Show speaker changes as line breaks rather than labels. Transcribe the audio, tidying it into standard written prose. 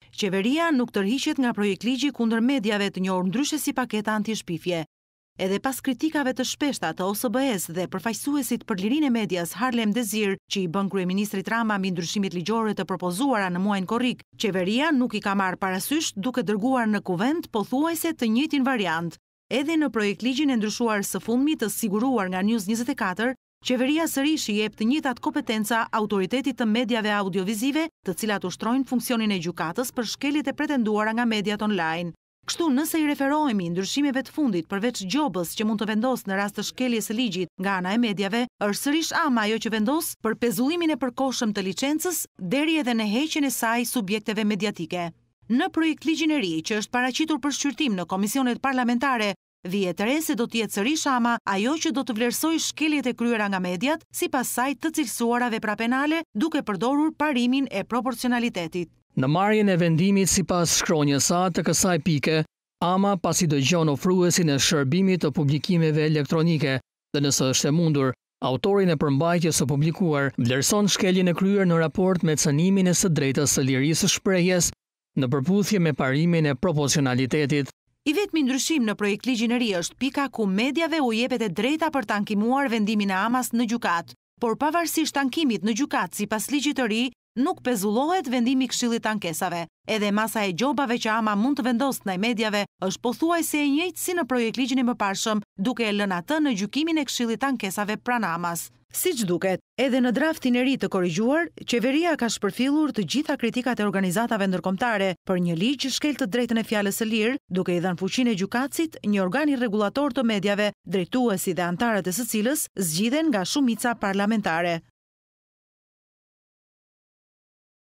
qeveria nuk tërhiqet nga projektligji kundër mediave të njohur ndryshe si paketa anti-shpifje. Edhe pas kritikave të shpeshta të OSBE-s dhe përfaqësuesit për lirinë e medias Harlem Désir, që i bën kryeministrit Rama mbi ndryshimet ligjore të propozuara në muajin korrik, qeveria nuk i ka marrë parasysh duke dërguar në kuvent pothuajse të njëjtin variant. Edhe në projektligjin e ndryshuar së fundmi të siguruar nga News 24, qeveria sërish i jep të njëjtat kompetenca autoritetit të mediave audiovizive, të cilat ushtrojnë funksionin e gjykatës për shkeljet e pretenduara nga mediat online. Kështu, nëse i referohemi ndryshimeve të fundit përveç gjobës që mund të vendos në rast të shkeljes së ligjit nga ana e mediave, është sërish ama ajo që vendos për pezullimin e përkohshëm të licencës deri edhe në heqjen e saj subjekteve mediatike. Në projektligjin e ri që është paraqitur për shqyrtim në komisionet parlamentare, vihet re se do të jetë sërish ama ajo që do të vlerësojë shkeljet e kryera nga mediat sipas saj të cilësuara vepra penale, duke përdorur parimin e proporcionalitetit.
Në marrjen e vendimit sipas shkronjës së të kësaj pike, ama pasi dëgjon ofruesin e shërbimit të publikimeve elektronike dhe nëse është e mundur, autorin e përmbajtjes së publikuar vlerëson shkeljen e kryer në raport me cënimin e së drejtës së lirisë së shprehjes në përputhje me parimin e proporcionalitetit.
I vetmi ndryshim në projektligjin e ri është pika ku mediave u jepet e drejta për të ankimuar vendimin e amas në gjykat, por pavarësisht ankimit në gjykat sipas ligjit të ri, nuk pezullohet vendimi i Këshillit të Ankesave. Edhe masa e gjobave që ama mund të vendosë ndaj mediave është pothuajse e njëjtë si në projektligjin e mëparshëm, duke e lënë atë në gjykimin e Këshillit të Ankesave pranë amas. Siç duket, edhe në draftin e ri të korrigjuar, qeveria ka shpërfillur të gjitha kritikat e organizatave ndërkombëtare për një ligj që shkel të drejtën e fjalës së lirë, duke i dhënë fuqinë e gjykatësit, një organ rregullator të mediave, drejtuesi dhe antarët e së cilës zgjidhen nga shumica parlamentare.